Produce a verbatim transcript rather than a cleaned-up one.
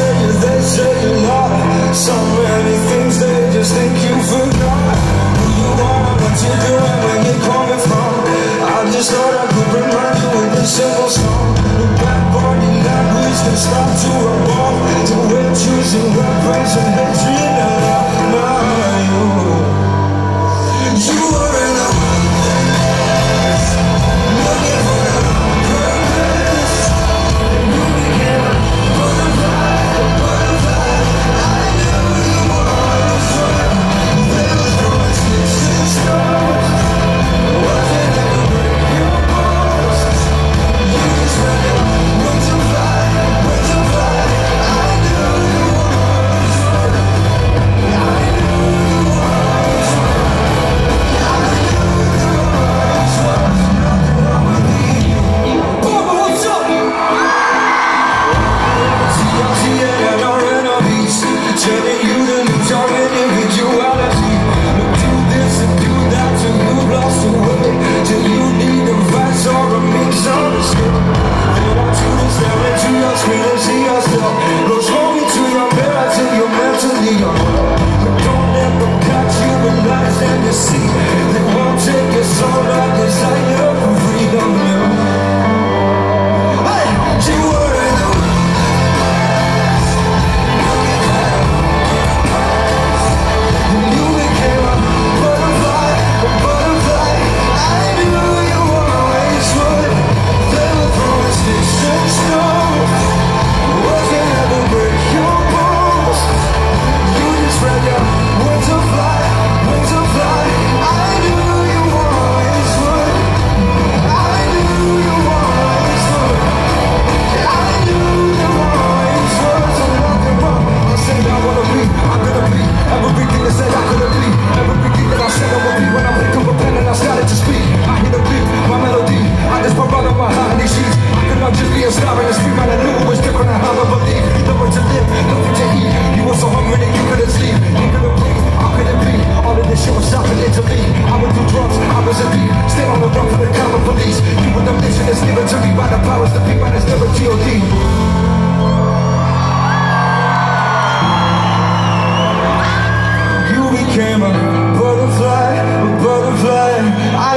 say you, they say you lie. So many things they just think you forgot. Who you are, what you're doing, where you're coming from. I just thought I could remind you with this simple song. The bad body language can start to evolve. So we're choosing weapons and hatred and love. Now you, you were in a wilderness, looking for your own purpose. And you became a butterfly, a butterfly. I knew you always were. There was no sticks and stones. Wasn't ever break your bones. You just ran your wings and fly, wings and fly. I knew you always were. I knew you always were. I knew you always were. Nothing wrong with me. Bubba, what's up? See, I see it and our enemies telling you to lose your individuality. Do this and do that till you've lost your way, till you need a vice or a mix of the skin. They want you to stare into your screen and see yourself. Go strong into your mirror till you're mentally unwell. But don't let them catch you in lies and deceit. They won't take your soul like desire for freedom. Hey, you were in the wilderness, looking for your purpose. And you became a butterfly, a butterfly. I knew you always would. They were throwing sticks and stones. Wasn't ever break your bones. You just read your wings of fly, wings of fly. I knew you always would. I knew you always would. I knew you always would. So nothing wrong. I said I wanna be, I'm gonna be everything I said I couldn't be. Everything that I said I would be. When I picked up a pen and I started to speak, I hit a beat, my melody. I just put out on my heart and these sheets. I could not just be a star in the street, man. I knew it was different. I had to believe. Nowhere to live, nothing to eat. You were so hungry that you couldn't sleep. You couldn't breathe. How could it be? All of this shit was happening to me. I would do drugs, I was a thief. Stay on the run for the common police. You were the mission that's given to me by the powers that be, man. It's never G O D. You became a butterfly, a butterfly. I